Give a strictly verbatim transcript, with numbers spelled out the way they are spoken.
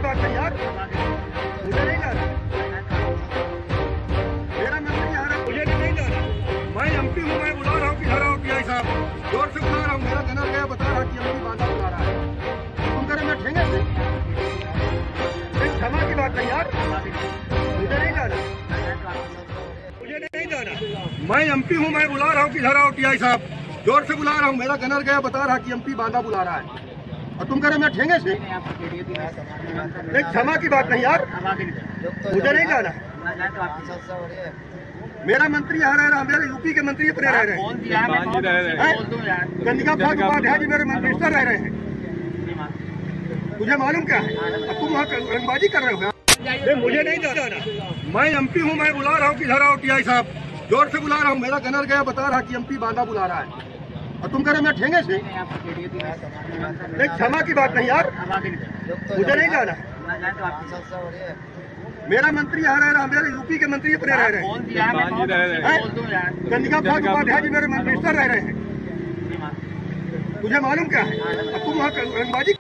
बात नहीं यार, मुझे नहीं जाना। मेरा मंत्री आ रहा है, मुझे नहीं जाना। मैं एमपी हूँ, मैं बुला रहा हूँ, किधर आओ पीआई साहब, जोर से बुला रहा हूँ। मेरा जनरल गया बता रहा कि एमपी बांधा बुला रहा है, तुम करे मैं ठेंगे से। एक क्षमा की बात नहीं यार, मुझे नहीं जाना, मुझे नहीं जाना। मैं एमपी हूँ, मैं बुला रहा हूँ, किधर आओ पीआई साहब, जोर से बुला रहा हूँ। मेरा जनरल गया बता रहा कि एमपी बांधा बुला रहा है, और तुम करे मैं ठेंगे से। एक क्षमा की बात नहीं यार, मुझे नहीं जाना। मेरा मंत्री आ रहा है, मेरे यूपी के मंत्री अपने रह रहे हैं, चंद्रिका प्रसाद उपाध्याय जी मेरे मिनिस्टर रह रहे हैं। तुझे मालूम क्या है, अब तुम वहाँ रंगबाजी कर रहे हो। मुझे नहीं जाना। मैं एमपी हूँ, मैं बुला रहा हूँ, किधर आओ पीआई साहब, जोर से बुला रहा हूँ। मेरा जनरल गया बता रहा कि एमपी बांधा बुला रहा है, और तुम करे मैं ठेंगे से। एक क्षमा की बात नहीं यार, मुझे नहीं जाना। मेरा मंत्री आ रहा है, मेरे यूपी के मंत्री अपने रह रहे हैं, चंद्रिका प्रसाद उपाध्याय जी मेरे मिनिस्टर रह रहे हैं। तुझे मालूम क्या है, अब तुम वहाँ रंगबाजी